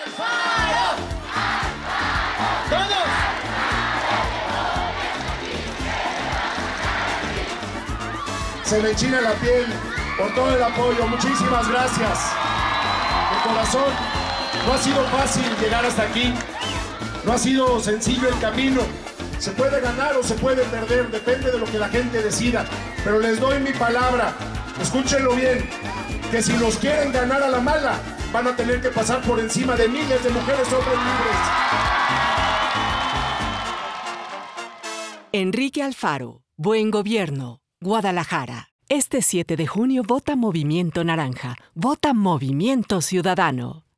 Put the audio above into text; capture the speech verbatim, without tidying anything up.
¡Alfaro! ¡Todos! Se me enchina la piel por todo el apoyo. Muchísimas gracias. De corazón, no ha sido fácil llegar hasta aquí. No ha sido sencillo el camino. Se puede ganar o se puede perder, depende de lo que la gente decida. Pero les doy mi palabra, escúchenlo bien, que si nos quieren ganar a la mala, van a tener que pasar por encima de miles de mujeres hombres libres. Enrique Alfaro, Buen Gobierno, Guadalajara. Este siete de junio vota Movimiento Naranja. Vota Movimiento Ciudadano.